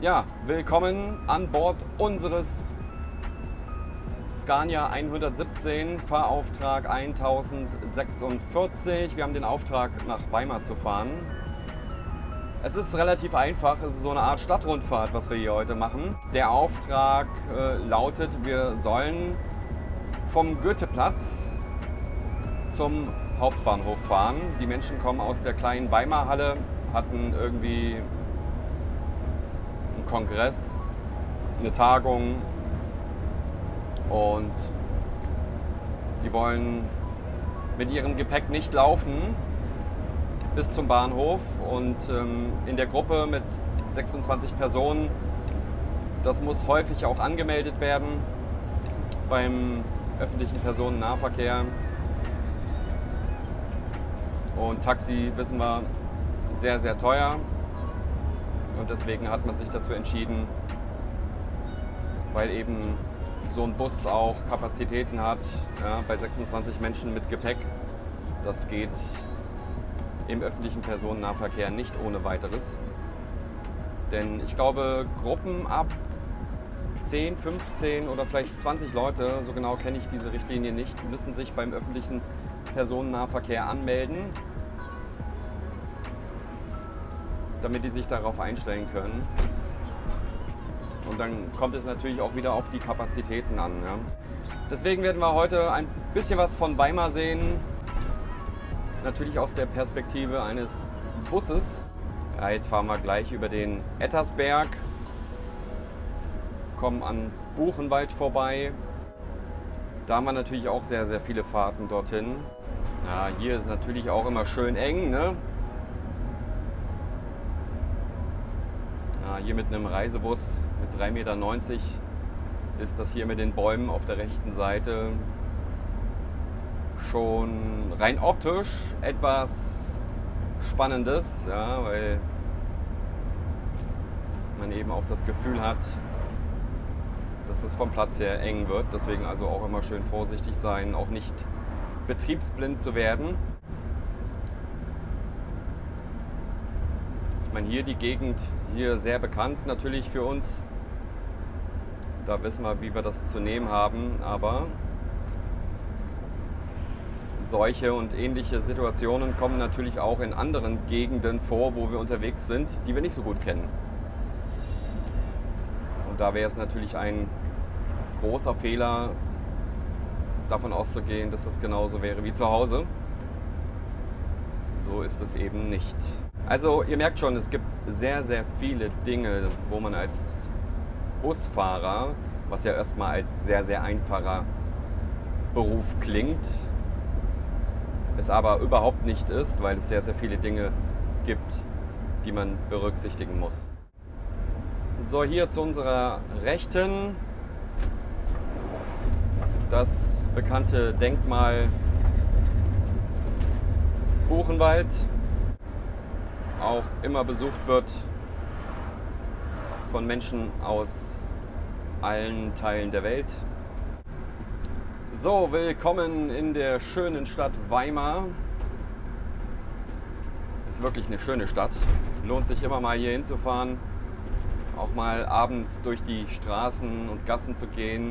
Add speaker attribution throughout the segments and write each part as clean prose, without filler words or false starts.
Speaker 1: Ja, willkommen an Bord unseres Scania 117, Fahrauftrag 1046. Wir haben den Auftrag, nach Weimar zu fahren. Es ist relativ einfach, es ist so eine Art Stadtrundfahrt, was wir hier heute machen. Der Auftrag lautet, wir sollen vom Goetheplatz zum Hauptbahnhof fahren. Die Menschen kommen aus der kleinen Weimarhalle, hatten irgendwie einen Kongress, eine Tagung und die wollen mit ihrem Gepäck nicht laufen bis zum Bahnhof und in der Gruppe mit 26 Personen, das muss häufig auch angemeldet werden beim öffentlichen Personennahverkehr. Und Taxi, wissen wir, sehr, sehr teuer. Und deswegen hat man sich dazu entschieden, weil eben so ein Bus auch Kapazitäten hat, ja, bei 26 Menschen mit Gepäck. Das geht im öffentlichen Personennahverkehr nicht ohne weiteres. Denn ich glaube, Gruppen ab 10, 15 oder vielleicht 20 Leute, so genau kenne ich diese Richtlinie nicht, müssen sich beim öffentlichen Personennahverkehr anmelden, damit die sich darauf einstellen können. Und dann kommt es natürlich auch wieder auf die Kapazitäten an. Ja. Deswegen werden wir heute ein bisschen was von Weimar sehen. Natürlich aus der Perspektive eines Busses. Ja, jetzt fahren wir gleich über den Ettersberg, kommen an Buchenwald vorbei. Da haben wir natürlich auch sehr, sehr viele Fahrten dorthin. Ja, hier ist natürlich auch immer schön eng, ne? Ja, hier mit einem Reisebus mit 3,90 Meter ist das hier mit den Bäumen auf der rechten Seite schon rein optisch etwas Spannendes, ja, weil man eben auch das Gefühl hat, dass es vom Platz her eng wird. Deswegen also auch immer schön vorsichtig sein, auch nicht betriebsblind zu werden. Ich meine, hier die Gegend, hier sehr bekannt natürlich für uns. Da wissen wir, wie wir das zu nehmen haben, aber solche und ähnliche Situationen kommen natürlich auch in anderen Gegenden vor, wo wir unterwegs sind, die wir nicht so gut kennen. Und da wäre es natürlich ein großer Fehler, davon auszugehen, dass das genauso wäre wie zu Hause. So ist es eben nicht. Also ihr merkt schon, es gibt sehr, sehr viele Dinge, wo man als Busfahrer, was ja erstmal als sehr, sehr einfacher Beruf klingt, es aber überhaupt nicht ist, weil es sehr, sehr viele Dinge gibt, die man berücksichtigen muss. So, hier zu unserer Rechten das bekannte Denkmal Buchenwald, auch immer besucht wird von Menschen aus allen Teilen der Welt. So, willkommen in der schönen Stadt Weimar. Ist wirklich eine schöne Stadt. Lohnt sich immer mal hier hinzufahren, auch mal abends durch die Straßen und Gassen zu gehen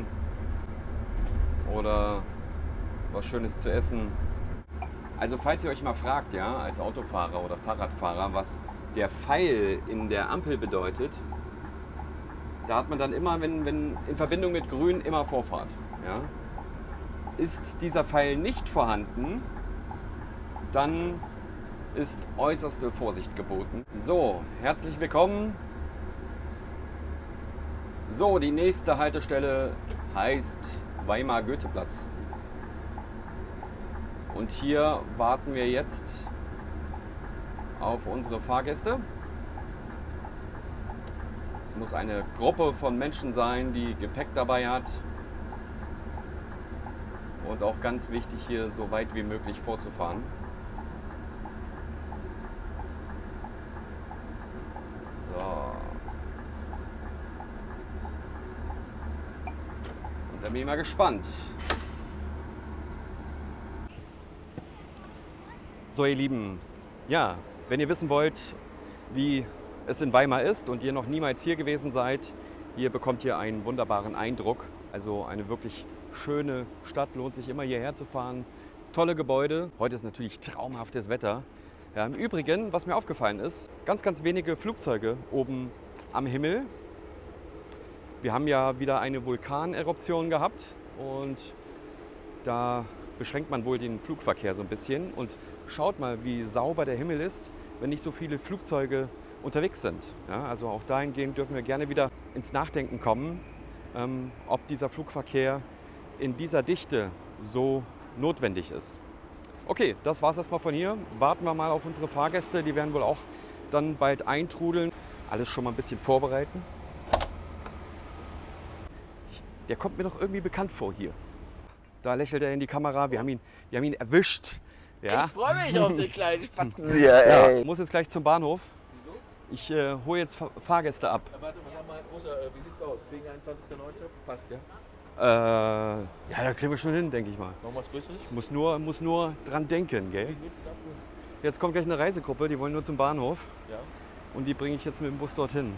Speaker 1: oder was Schönes zu essen. Also falls ihr euch mal fragt, ja, als Autofahrer oder Fahrradfahrer, was der Pfeil in der Ampel bedeutet, da hat man dann immer, wenn in Verbindung mit Grün, immer Vorfahrt. Ja. Ist dieser Pfeil nicht vorhanden, dann ist äußerste Vorsicht geboten. So, herzlich willkommen. So, die nächste Haltestelle heißt Weimar Goetheplatz. Und hier warten wir jetzt auf unsere Fahrgäste. Es muss eine Gruppe von Menschen sein, die Gepäck dabei hat. Und auch ganz wichtig, hier so weit wie möglich vorzufahren. So. Und dann bin ich mal gespannt. So, ihr Lieben, ja, wenn ihr wissen wollt, wie es in Weimar ist und ihr noch niemals hier gewesen seid, ihr bekommt hier einen wunderbaren Eindruck. Also eine wirklich schöne Stadt, lohnt sich immer hierher zu fahren. Tolle Gebäude. Heute ist natürlich traumhaftes Wetter. Ja, im Übrigen, was mir aufgefallen ist, ganz, ganz wenige Flugzeuge oben am Himmel. Wir haben ja wieder eine Vulkaneruption gehabt und da beschränkt man wohl den Flugverkehr so ein bisschen. Und schaut mal, wie sauber der Himmel ist, wenn nicht so viele Flugzeuge unterwegs sind. Ja, also auch dahingehend dürfen wir gerne wieder ins Nachdenken kommen, ob dieser Flugverkehr in dieser Dichte so notwendig ist. Okay, das war es erstmal von hier. Warten wir mal auf unsere Fahrgäste, die werden wohl auch dann bald eintrudeln. Alles schon mal ein bisschen vorbereiten. Der kommt mir doch irgendwie bekannt vor hier. Da lächelt er in die Kamera, wir haben ihn erwischt. Ja.
Speaker 2: Ich freue mich auf den kleinen Spatzen.
Speaker 1: Ja, ich muss jetzt gleich zum Bahnhof. Ich hole jetzt Fahrgäste ab.
Speaker 2: Warte mal, wie sieht's aus? Wegen 21.09. Passt, ja?
Speaker 1: Ja, da kriegen wir schon hin, denke ich mal.
Speaker 2: Noch was Größeres?
Speaker 1: Ich muss nur dran denken, gell? Jetzt kommt gleich eine Reisegruppe, die wollen nur zum Bahnhof.
Speaker 2: Ja.
Speaker 1: Und die bringe ich jetzt mit dem Bus dorthin.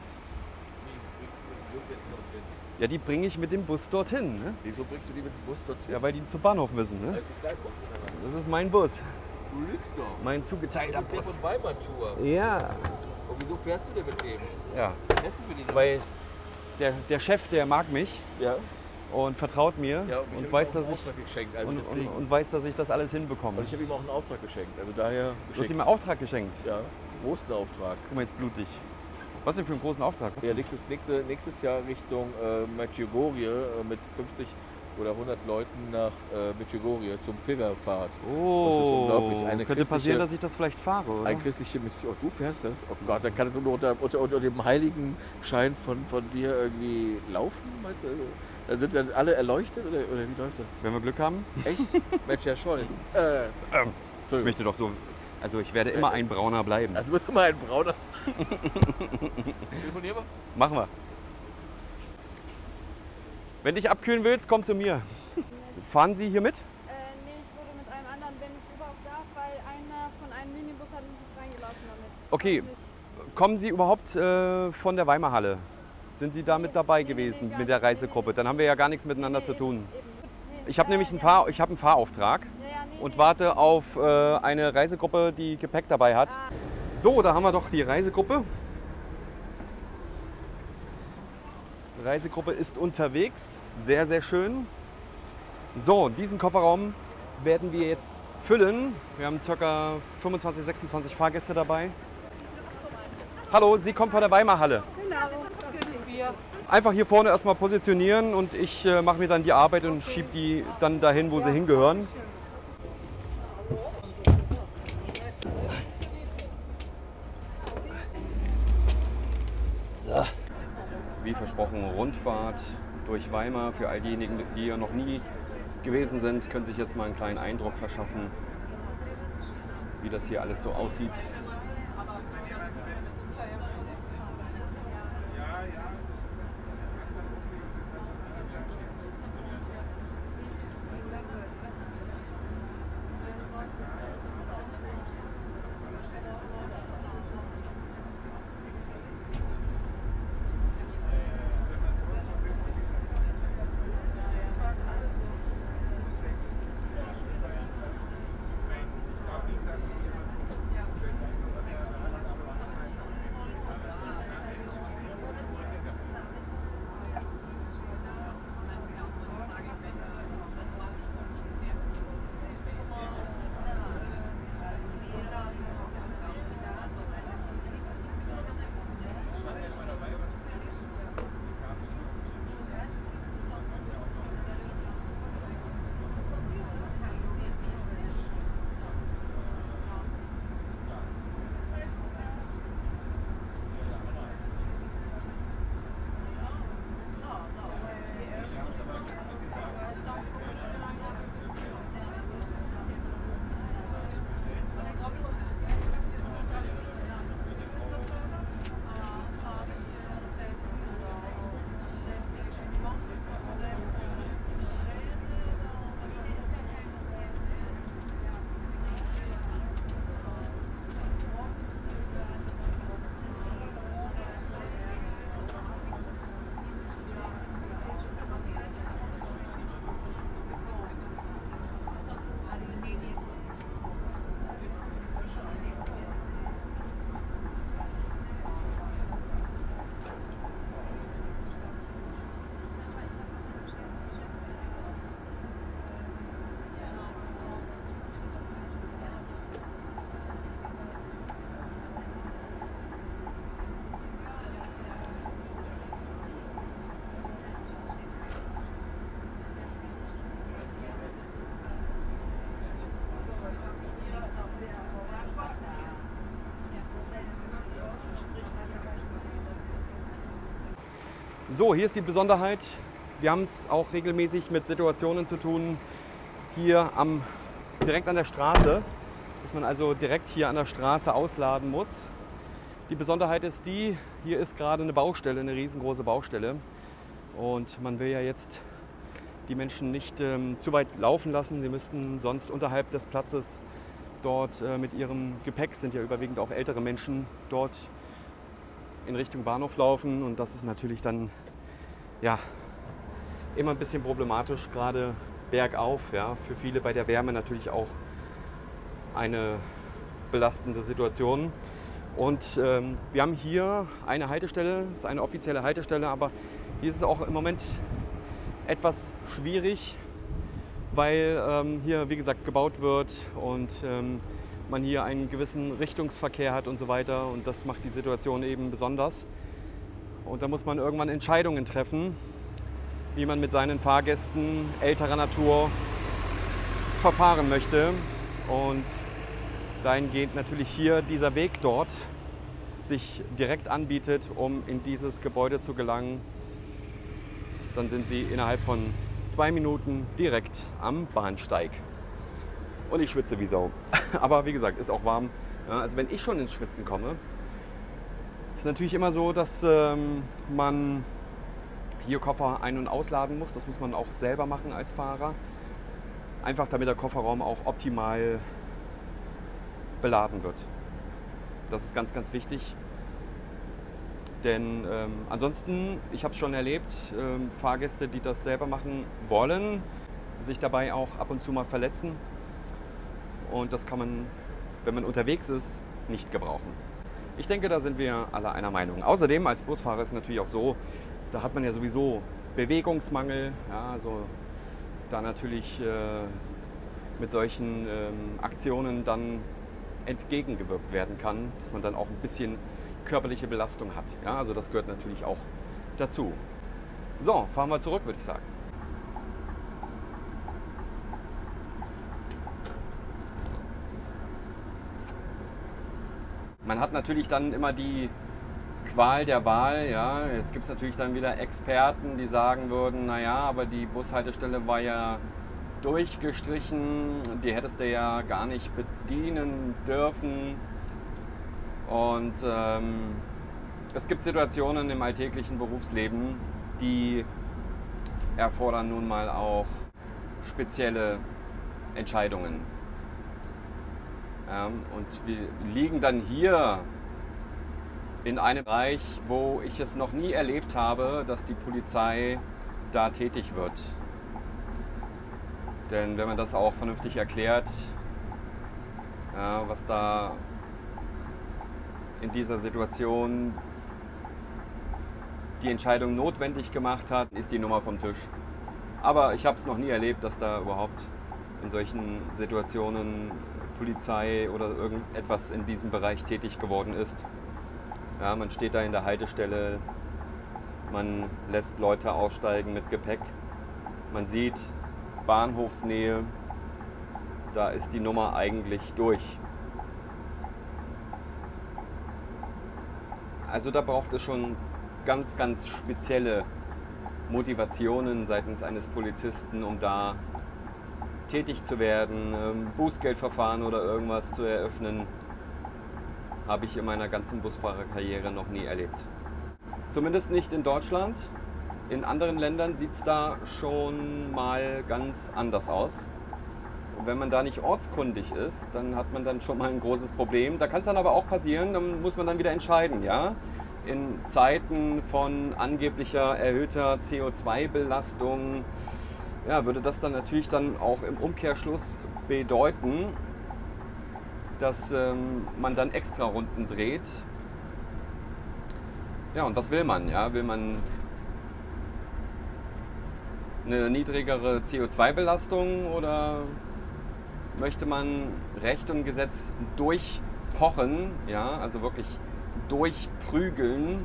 Speaker 1: Ja, die bringe ich mit dem Bus dorthin. Ne?
Speaker 2: Wieso bringst du die mit dem Bus dorthin?
Speaker 1: Ja, weil die zum Bahnhof müssen. Ne?
Speaker 2: Das ist dein Bus, oder was?
Speaker 1: Das ist mein Bus.
Speaker 2: Du lügst doch.
Speaker 1: Mein zugeteilter
Speaker 2: Das ist der
Speaker 1: Bus.
Speaker 2: von Weimar-Tour.
Speaker 1: Ja.
Speaker 2: Und wieso fährst du denn mit dem?
Speaker 1: Ja.
Speaker 2: Fährst du für den
Speaker 1: Weil der Chef, der mag mich
Speaker 2: Ja.
Speaker 1: und vertraut mir
Speaker 2: Ja,
Speaker 1: und weiß, dass ich
Speaker 2: Auftrag geschenkt. Also
Speaker 1: und weiß, dass ich das alles hinbekomme.
Speaker 2: Und ich habe ihm auch einen Auftrag geschenkt. Also daher
Speaker 1: Du hast ihm einen Auftrag geschenkt.
Speaker 2: Ja, großen Auftrag.
Speaker 1: Guck mal, jetzt blutig. Was denn für einen großen Auftrag?
Speaker 2: Ja, nächstes Jahr Richtung Medjugorje mit 50 oder 100 Leuten nach Medjugorje zum Pilgerfahrt.
Speaker 1: Oh,
Speaker 2: das ist unglaublich. Eine
Speaker 1: könnte passieren, dass ich das vielleicht fahre, oder?
Speaker 2: Eine christliche Mission. Oh, du fährst das? Oh Gott, dann kann es unter dem heiligen Schein von dir irgendwie laufen, meinst du? Dann sind dann alle erleuchtet oder wie läuft das?
Speaker 1: Wenn wir Glück haben.
Speaker 2: Echt? Mensch, Scholz.
Speaker 1: Ich möchte doch so. Also ich werde immer ein Brauner bleiben.
Speaker 2: Du bist immer ein Brauner. Telefonieren wir?
Speaker 1: Machen wir. Wenn du dich abkühlen willst, komm zu mir. Fahren Sie hier mit?
Speaker 3: Nee, ich wurde mit einem anderen, wenn ich überhaupt darf, weil einer von einem Minibus hat mich nicht reingelassen damit.
Speaker 1: Okay. Kommen Sie überhaupt von der Weimar Halle? Sind Sie da mit dabei gewesen mit der Reisegruppe? Dann haben wir ja gar nichts miteinander zu tun. Ich habe nämlich einen Fahrauftrag und warte auf eine Reisegruppe, die Gepäck dabei hat. So, da haben wir doch die Reisegruppe. Die Reisegruppe ist unterwegs, sehr, sehr schön. So, diesen Kofferraum werden wir jetzt füllen. Wir haben ca. 25, 26 Fahrgäste dabei. Hallo, Sie kommen von der Weimar Halle.
Speaker 3: Genau, das sind wir.
Speaker 1: Einfach hier vorne erstmal positionieren und ich mache mir dann die Arbeit und schiebe die dann dahin, wo sie hingehören. So. Wie versprochen, Rundfahrt durch Weimar. Für all diejenigen, die hier noch nie gewesen sind, können sich jetzt mal einen kleinen Eindruck verschaffen, wie das hier alles so aussieht. So, hier ist die Besonderheit. Wir haben es auch regelmäßig mit Situationen zu tun, hier direkt an der Straße, dass man also direkt hier an der Straße ausladen muss. Die Besonderheit ist die, hier ist gerade eine Baustelle, eine riesengroße Baustelle. Und man will ja jetzt die Menschen nicht zu weit laufen lassen. Sie müssten sonst unterhalb des Platzes dort mit ihrem Gepäck, sind ja überwiegend auch ältere Menschen, dort in Richtung Bahnhof laufen. Und das ist natürlich dann ja, immer ein bisschen problematisch, gerade bergauf. Ja, für viele bei der Wärme natürlich auch eine belastende Situation. Und wir haben hier eine Haltestelle, das ist eine offizielle Haltestelle, aber hier ist es auch im Moment etwas schwierig, weil hier, wie gesagt, gebaut wird und man hier einen gewissen Richtungsverkehr hat und so weiter. Und das macht die Situation eben besonders. Und da muss man irgendwann Entscheidungen treffen, wie man mit seinen Fahrgästen älterer Natur verfahren möchte. Und dahingehend natürlich hier dieser Weg dort sich direkt anbietet, um in dieses Gebäude zu gelangen. Dann sind Sie innerhalb von 2 Minuten direkt am Bahnsteig. Und ich schwitze wie Sau. Aber wie gesagt, ist auch warm. Ja, also wenn ich schon ins Schwitzen komme, ist natürlich immer so, dass man hier Koffer ein- und ausladen muss. Das muss man auch selber machen als Fahrer. Einfach damit der Kofferraum auch optimal beladen wird. Das ist ganz, ganz wichtig. Denn ansonsten, ich habe es schon erlebt, Fahrgäste, die das selber machen wollen, sich dabei auch ab und zu mal verletzen. Und das kann man, wenn man unterwegs ist, nicht gebrauchen. Ich denke, da sind wir alle einer Meinung. Außerdem, als Busfahrer ist es natürlich auch so, da hat man ja sowieso Bewegungsmangel. Ja, also da natürlich mit solchen Aktionen dann entgegengewirkt werden kann, dass man dann auch ein bisschen körperliche Belastung hat. Ja, also das gehört natürlich auch dazu. So, fahren wir zurück, würde ich sagen. Man hat natürlich dann immer die Qual der Wahl. Ja. Jetzt gibt es natürlich dann wieder Experten, die sagen würden, naja, aber die Bushaltestelle war ja durchgestrichen, die hättest du ja gar nicht bedienen dürfen. Und es gibt Situationen im alltäglichen Berufsleben, die erfordern nun mal auch spezielle Entscheidungen. Und wir liegen dann hier in einem Bereich, wo ich es noch nie erlebt habe, dass die Polizei da tätig wird. Denn wenn man das auch vernünftig erklärt, was da in dieser Situation die Entscheidung notwendig gemacht hat, ist die Nummer vom Tisch. Aber ich habe es noch nie erlebt, dass da überhaupt in solchen Situationen Polizei oder irgendetwas in diesem Bereich tätig geworden ist. Ja, man steht da in der Haltestelle, man lässt Leute aussteigen mit Gepäck, man sieht Bahnhofsnähe, da ist die Nummer eigentlich durch. Also da braucht es schon ganz, ganz spezielle Motivationen seitens eines Polizisten, um da tätig zu werden, Bußgeldverfahren oder irgendwas zu eröffnen, habe ich in meiner ganzen Busfahrerkarriere noch nie erlebt. Zumindest nicht in Deutschland. In anderen Ländern sieht es da schon mal ganz anders aus. Und wenn man da nicht ortskundig ist, dann hat man dann schon mal ein großes Problem. Da kann es dann aber auch passieren, dann muss man dann wieder entscheiden, ja. In Zeiten von angeblicher erhöhter CO2-Belastung, ja, würde das dann natürlich dann auch im Umkehrschluss bedeuten, dass man dann extra Runden dreht. Ja, und was will man? Ja? Will man eine niedrigere CO2-Belastung oder möchte man Recht und Gesetz durchpochen, ja? Also wirklich durchprügeln,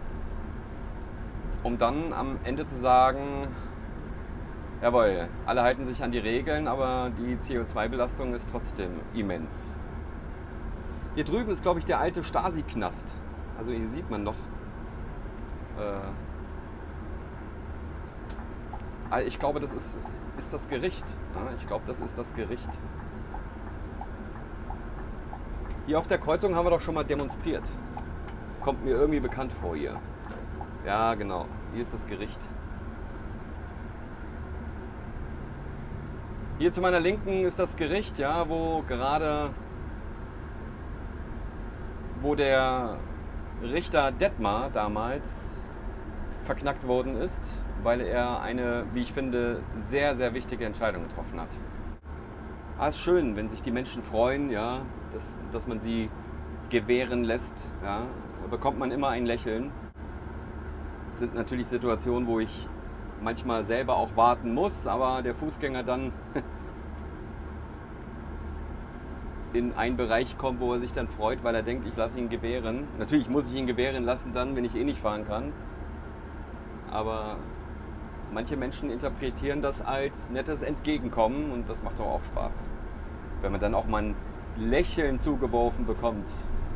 Speaker 1: um dann am Ende zu sagen, jawohl, alle halten sich an die Regeln, aber die CO2-Belastung ist trotzdem immens. Hier drüben ist, glaube ich, der alte Stasi-Knast. Also hier sieht man noch Ich glaube, das ist das Gericht. Ja, ich glaube, das ist das Gericht. Hier auf der Kreuzung haben wir doch schon mal demonstriert. Kommt mir irgendwie bekannt vor hier. Ja, genau. Hier ist das Gericht. Hier zu meiner Linken ist das Gericht, ja, wo der Richter Detmar damals verknackt worden ist, weil er eine, wie ich finde, sehr, sehr wichtige Entscheidung getroffen hat. Es ist schön, wenn sich die Menschen freuen, ja, dass man sie gewähren lässt. Ja, da bekommt man immer ein Lächeln. Es sind natürlich Situationen, wo ich manchmal selber auch warten muss, aber der Fußgänger dann in einen Bereich kommt, wo er sich dann freut, weil er denkt, ich lasse ihn gewähren. Natürlich muss ich ihn gewähren lassen dann, wenn ich eh nicht fahren kann. Aber manche Menschen interpretieren das als nettes Entgegenkommen und das macht doch auch Spaß. Wenn man dann auch mal ein Lächeln zugeworfen bekommt.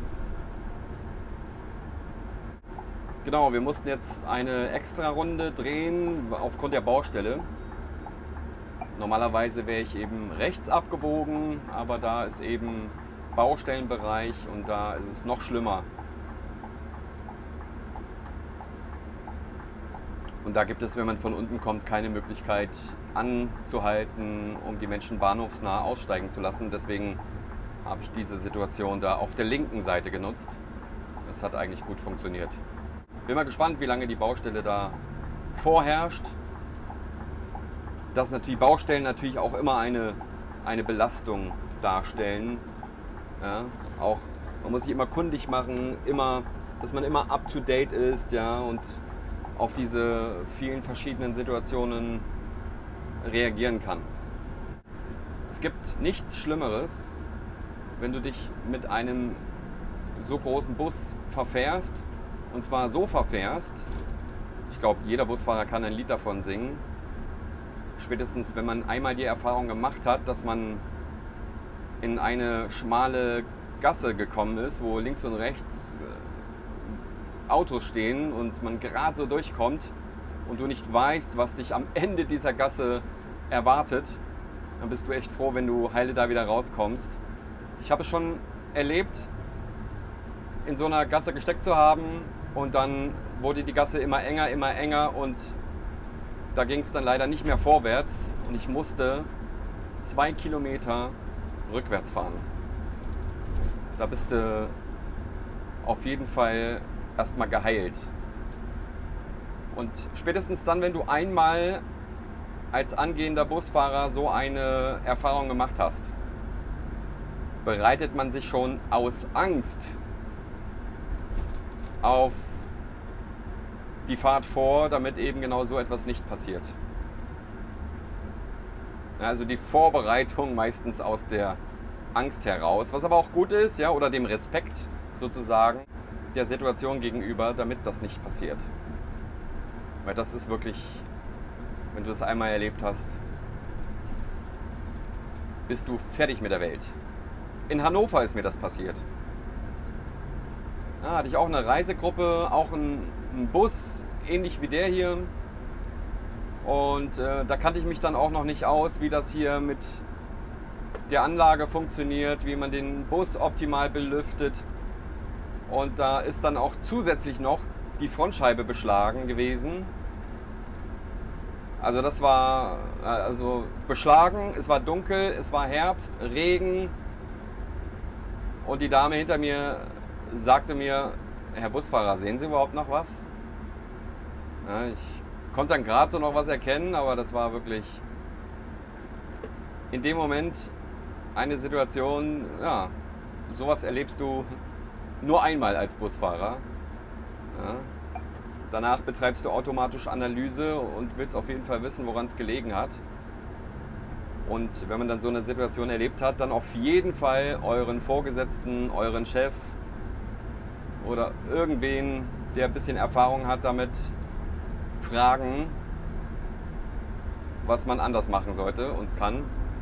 Speaker 1: Genau, wir mussten jetzt eine Extra-Runde drehen aufgrund der Baustelle. Normalerweise wäre ich eben rechts abgebogen, aber da ist eben Baustellenbereich und da ist es noch schlimmer. Und da gibt es, wenn man von unten kommt, keine Möglichkeit anzuhalten, um die Menschen bahnhofsnah aussteigen zu lassen. Deswegen habe ich diese Situation da auf der linken Seite genutzt. Das hat eigentlich gut funktioniert. Bin mal gespannt, wie lange die Baustelle da vorherrscht. Dass natürlich Baustellen natürlich auch immer eine Belastung darstellen. Ja, auch, man muss sich immer kundig machen, dass man immer up to date ist, ja, und auf diese vielen verschiedenen Situationen reagieren kann. Es gibt nichts Schlimmeres, wenn du dich mit einem so großen Bus verfährst, und zwar so verfährst, ich glaube, jeder Busfahrer kann ein Lied davon singen, spätestens wenn man einmal die Erfahrung gemacht hat, dass man in eine schmale Gasse gekommen ist, wo links und rechts Autos stehen und man gerade so durchkommt und du nicht weißt, was dich am Ende dieser Gasse erwartet, dann bist du echt froh, wenn du heile da wieder rauskommst. Ich habe es schon erlebt, in so einer Gasse gesteckt zu haben und dann wurde die Gasse immer enger und da ging es dann leider nicht mehr vorwärts und ich musste 2 Kilometer rückwärts fahren. Da bist du auf jeden Fall erstmal geheilt. Und spätestens dann, wenn du einmal als angehender Busfahrer so eine Erfahrung gemacht hast, bereitet man sich schon aus Angst auf die Fahrt vor, damit eben genau so etwas nicht passiert. Also die Vorbereitung meistens aus der Angst heraus, was aber auch gut ist, ja, oder dem Respekt sozusagen der Situation gegenüber, damit das nicht passiert. Weil das ist wirklich, wenn du das einmal erlebt hast, bist du fertig mit der Welt. In Hannover ist mir das passiert. Da hatte ich auch eine Reisegruppe, auch einen Bus, ähnlich wie der hier. Und da kannte ich mich dann auch noch nicht aus, wie das hier mit der Anlage funktioniert, wie man den Bus optimal belüftet. Und da ist dann auch zusätzlich noch die Frontscheibe beschlagen gewesen. Also das war beschlagen, es war dunkel, es war Herbst, Regen. Und die Dame hinter mir sagte mir, Herr Busfahrer, sehen Sie überhaupt noch was? Ja, ich konnte dann gerade so noch was erkennen, aber das war wirklich in dem Moment eine Situation, ja, sowas erlebst du nur einmal als Busfahrer. Ja. Danach betreibst du automatisch Analyse und willst auf jeden Fall wissen, woran es gelegen hat. Und wenn man dann so eine Situation erlebt hat, dann auf jeden Fall euren Vorgesetzten, euren Chef oder irgendwen, der ein bisschen Erfahrung hat damit, fragen, was man anders machen sollte und kann.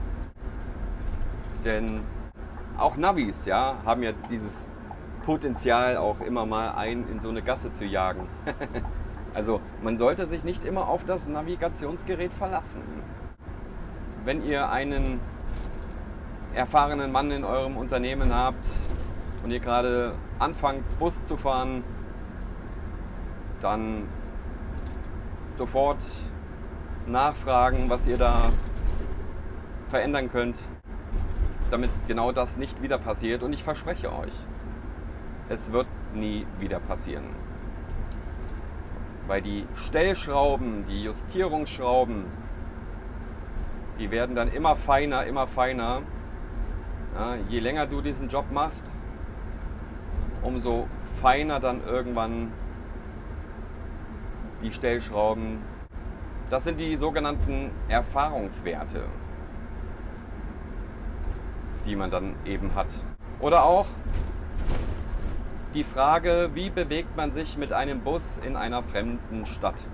Speaker 1: Denn auch Navis, ja, haben ja dieses Potenzial, auch immer mal einen in so eine Gasse zu jagen. Also man sollte sich nicht immer auf das Navigationsgerät verlassen. Wenn ihr einen erfahrenen Mann in eurem Unternehmen habt und ihr gerade anfangt, Bus zu fahren, dann sofort nachfragen, was ihr da verändern könnt, damit genau das nicht wieder passiert. Und ich verspreche euch, es wird nie wieder passieren. Weil die Stellschrauben, die Justierungsschrauben, die werden dann immer feiner, immer feiner. Ja, je länger du diesen Job machst, umso feiner dann irgendwann die Stellschrauben. Das sind die sogenannten Erfahrungswerte, die man dann eben hat. Oder auch die Frage, wie bewegt man sich mit einem Bus in einer fremden Stadt?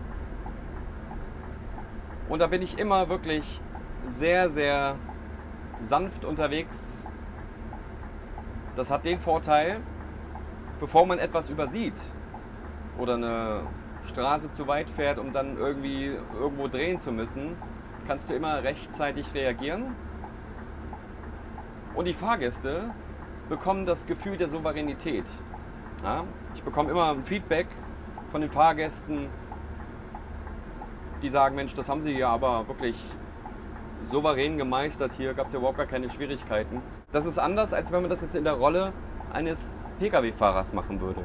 Speaker 1: Und da bin ich immer wirklich sehr, sehr sanft unterwegs. Das hat den Vorteil, bevor man etwas übersieht oder eine Straße zu weit fährt, um dann irgendwie irgendwo drehen zu müssen, kannst du immer rechtzeitig reagieren. Und die Fahrgäste bekommen das Gefühl der Souveränität. Ja? Ich bekomme immer ein Feedback von den Fahrgästen, die sagen, Mensch, das haben sie ja aber wirklich souverän gemeistert, hier gab es ja überhaupt gar keine Schwierigkeiten. Das ist anders, als wenn man das jetzt in der Rolle eines Pkw-Fahrers machen würde.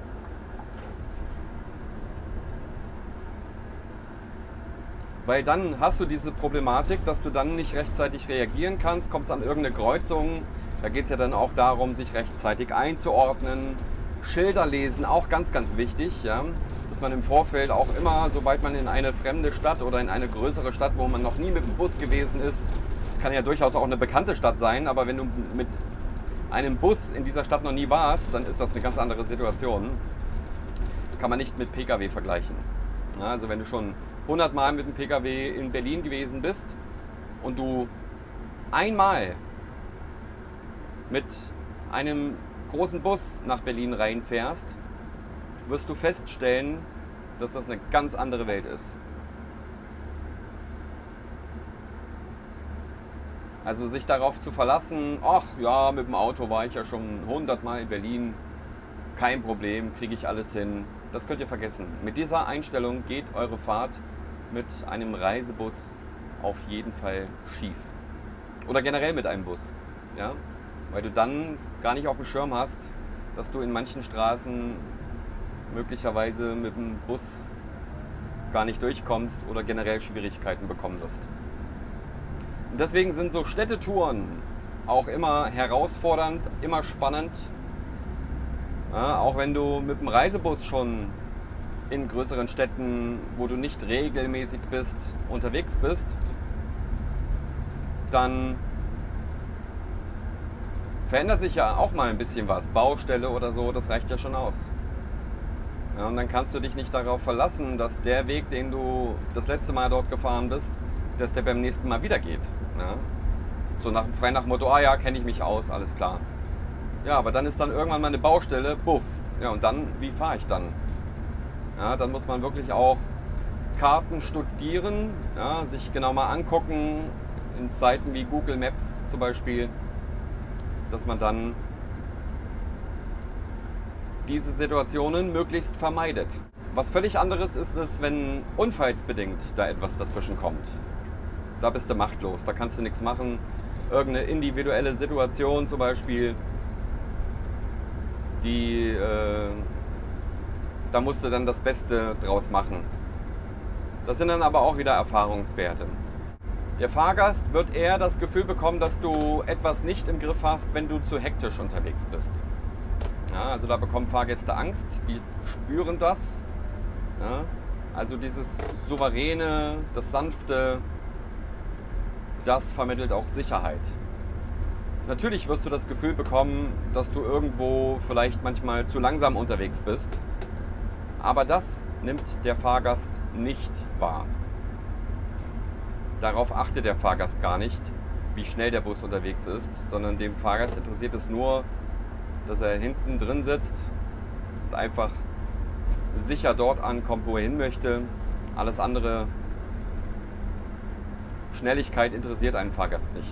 Speaker 1: Weil dann hast du diese Problematik, dass du dann nicht rechtzeitig reagieren kannst, kommst an irgendeine Kreuzung. Da geht es ja dann auch darum, sich rechtzeitig einzuordnen. Schilder lesen, auch ganz, ganz wichtig. Ja? Dass man im Vorfeld auch immer, sobald man in eine fremde Stadt oder in eine größere Stadt, wo man noch nie mit dem Bus gewesen ist, das kann ja durchaus auch eine bekannte Stadt sein, aber wenn du mit einem Bus in dieser Stadt noch nie warst, dann ist das eine ganz andere Situation. Kann man nicht mit Pkw vergleichen. Ja, also wenn du schon 100 Mal mit dem Pkw in Berlin gewesen bist und du einmal mit einem großen Bus nach Berlin reinfährst, wirst du feststellen, dass das eine ganz andere Welt ist. Also sich darauf zu verlassen, ach ja, mit dem Auto war ich ja schon 100 Mal in Berlin, kein Problem, kriege ich alles hin, das könnt ihr vergessen. Mit dieser Einstellung geht eure Fahrt mit einem Reisebus auf jeden Fall schief. Oder generell mit einem Bus. Ja? Weil du dann gar nicht auf dem Schirm hast, dass du in manchen Straßen möglicherweise mit dem Bus gar nicht durchkommst oder generell Schwierigkeiten bekommen wirst. Und deswegen sind so Städtetouren auch immer herausfordernd, immer spannend. Ja, auch wenn du mit dem Reisebus schon in größeren Städten, wo du nicht regelmäßig bist, unterwegs bist, dann verändert sich ja auch mal ein bisschen was. Baustelle oder so, das reicht ja schon aus. Ja, und dann kannst du dich nicht darauf verlassen, dass der Weg, den du das letzte Mal dort gefahren bist, dass der beim nächsten Mal wieder geht. Ja? So frei nach dem Motto, ah ja, kenne ich mich aus, alles klar. Ja, aber dann ist dann irgendwann mal eine Baustelle, buff. Ja, und dann, wie fahre ich dann? Ja, dann muss man wirklich auch Karten studieren, ja, sich genau mal angucken, in Zeiten wie Google Maps zum Beispiel, dass man dann diese Situationen möglichst vermeidet. Was völlig anderes ist es, wenn unfallsbedingt da etwas dazwischen kommt. Da bist du machtlos, da kannst du nichts machen. Irgendeine individuelle Situation zum Beispiel, die, da musst du dann das Beste draus machen. Das sind dann aber auch wieder Erfahrungswerte. Der Fahrgast wird eher das Gefühl bekommen, dass du etwas nicht im Griff hast, wenn du zu hektisch unterwegs bist. Ja, also da bekommen Fahrgäste Angst, die spüren das. Ja, also dieses Souveräne, das Sanfte, das vermittelt auch Sicherheit. Natürlich wirst du das Gefühl bekommen, dass du irgendwo vielleicht manchmal zu langsam unterwegs bist. Aber das nimmt der Fahrgast nicht wahr. Darauf achtet der Fahrgast gar nicht, wie schnell der Bus unterwegs ist, sondern dem Fahrgast interessiert es nur, dass er hinten drin sitzt und einfach sicher dort ankommt, wo er hin möchte. Alles andere, Schnelligkeit interessiert einen Fahrgast nicht.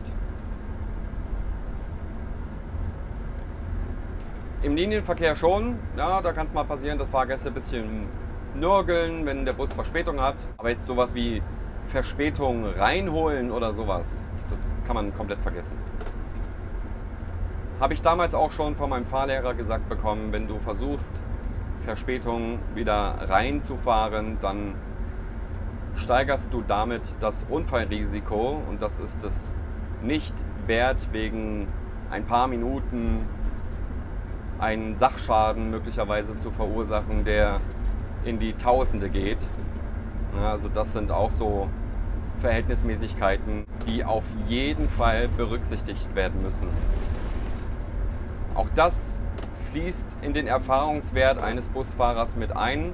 Speaker 1: Im Linienverkehr schon, ja, da kann es mal passieren, dass Fahrgäste ein bisschen nörgeln, wenn der Bus Verspätung hat. Aber jetzt sowas wie Verspätung reinholen oder sowas, das kann man komplett vergessen. Habe ich damals auch schon von meinem Fahrlehrer gesagt bekommen, wenn du versuchst, Verspätung wieder reinzufahren, dann steigerst du damit das Unfallrisiko und das ist es nicht wert, wegen ein paar Minuten einen Sachschaden möglicherweise zu verursachen, der in die Tausende geht. Ja, also das sind auch so Verhältnismäßigkeiten, die auf jeden Fall berücksichtigt werden müssen. Auch das fließt in den Erfahrungswert eines Busfahrers mit ein.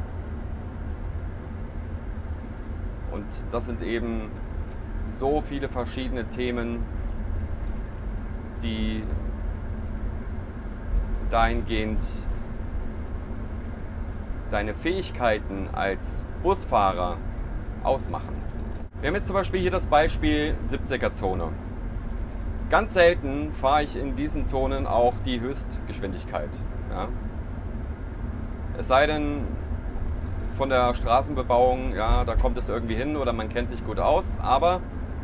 Speaker 1: Und das sind eben so viele verschiedene Themen, die dahingehend deine Fähigkeiten als Busfahrer ausmachen. Wir haben jetzt zum Beispiel hier das Beispiel 70er-Zone. Ganz selten fahre ich in diesen Zonen auch die Höchstgeschwindigkeit. Ja. Es sei denn, von der Straßenbebauung, ja, da kommt es irgendwie hin oder man kennt sich gut aus. Aber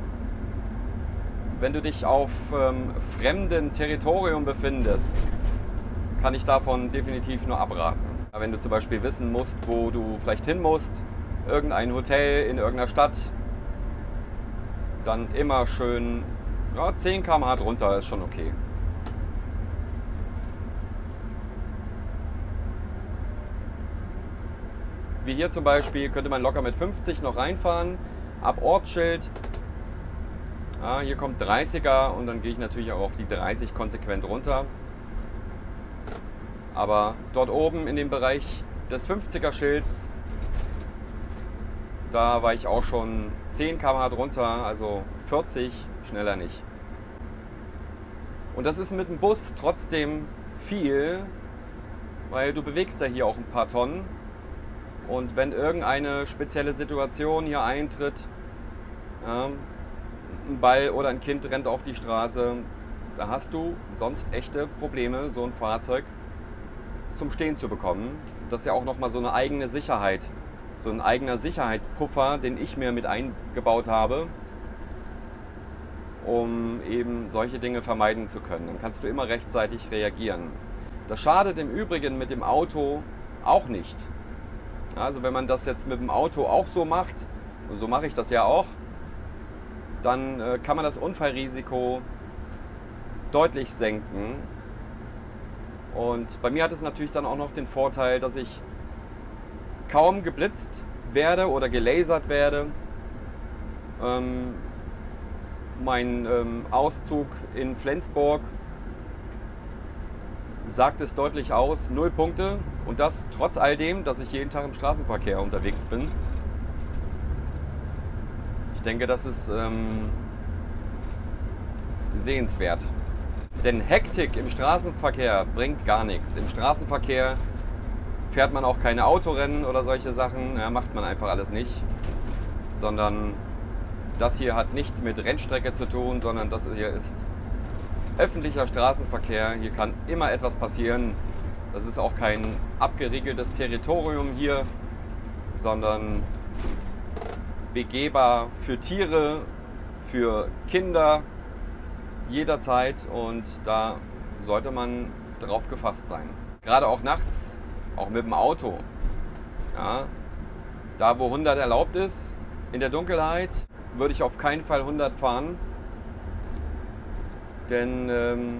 Speaker 1: wenn du dich auf fremdem Territorium befindest, kann ich davon definitiv nur abraten. Wenn du zum Beispiel wissen musst, wo du vielleicht hin musst, irgendein Hotel in irgendeiner Stadt, dann immer schön 10 km/h drunter ist schon okay. Wie hier zum Beispiel könnte man locker mit 50 noch reinfahren, ab Ortsschild. Ja, hier kommt 30er und dann gehe ich natürlich auch auf die 30 konsequent runter. Aber dort oben in dem Bereich des 50er-Schilds, da war ich auch schon 10 km/h drunter, also 40, schneller nicht. Und das ist mit dem Bus trotzdem viel, weil du bewegst ja hier auch ein paar Tonnen. Und wenn irgendeine spezielle Situation hier eintritt, ja, ein Ball oder ein Kind rennt auf die Straße, da hast du sonst echte Probleme, so ein Fahrzeug zum Stehen zu bekommen. Das ist ja auch nochmal so eine eigene Sicherheit, so ein eigener Sicherheitspuffer, den ich mir mit eingebaut habe, um eben solche Dinge vermeiden zu können. Dann kannst du immer rechtzeitig reagieren. Das schadet im Übrigen mit dem Auto auch nicht. Also wenn man das jetzt mit dem Auto auch so macht, und so mache ich das ja auch, dann kann man das Unfallrisiko deutlich senken. Und bei mir hat es natürlich dann auch noch den Vorteil, dass ich kaum geblitzt werde oder gelasert werde. Mein Auszug in Flensburg sagt es deutlich aus, 0 Punkte. Und das trotz all dem, dass ich jeden Tag im Straßenverkehr unterwegs bin. Ich denke, das ist sehenswert. Denn Hektik im Straßenverkehr bringt gar nichts. Im Straßenverkehr fährt man auch keine Autorennen oder solche Sachen. Ja, macht man einfach alles nicht. Sondern das hier hat nichts mit Rennstrecke zu tun, sondern das hier ist öffentlicher Straßenverkehr. Hier kann immer etwas passieren. Das ist auch kein abgeriegeltes Territorium hier, sondern begehbar für Tiere, für Kinder, jederzeit, und da sollte man drauf gefasst sein. Gerade auch nachts, auch mit dem Auto. Ja, da wo 100 erlaubt ist, in der Dunkelheit, würde ich auf keinen Fall 100 fahren. Denn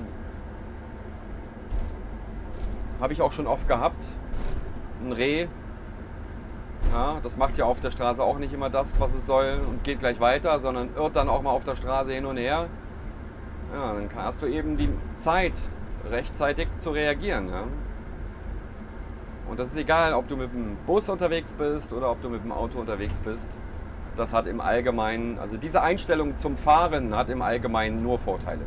Speaker 1: habe ich auch schon oft gehabt, ein Reh, ja, das macht ja auf der Straße auch nicht immer das, was es soll und geht gleich weiter, sondern irrt dann auch mal auf der Straße hin und her. Ja, dann hast du eben die Zeit, rechtzeitig zu reagieren. Ja? Und das ist egal, ob du mit dem Bus unterwegs bist oder ob du mit dem Auto unterwegs bist. Das hat im Allgemeinen, also diese Einstellung zum Fahren hat im Allgemeinen nur Vorteile.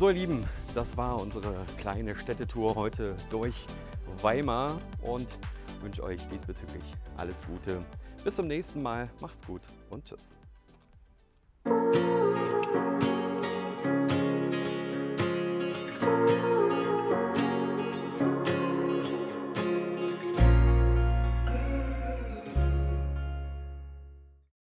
Speaker 1: So ihr Lieben, das war unsere kleine Städtetour heute durch Weimar und ich wünsche euch diesbezüglich alles Gute. Bis zum nächsten Mal, macht's gut und tschüss.